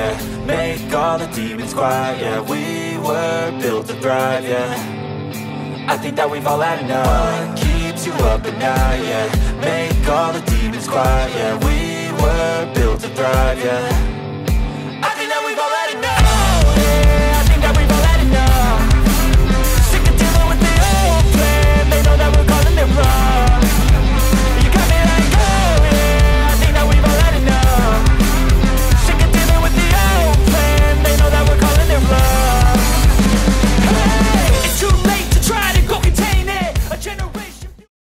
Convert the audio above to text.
yeah. Make all the demons quiet, yeah. We were built to thrive, yeah. I think that we've all had enough. What keeps you up at night, yeah. Make all the demons quiet, yeah. We were built to thrive, yeah.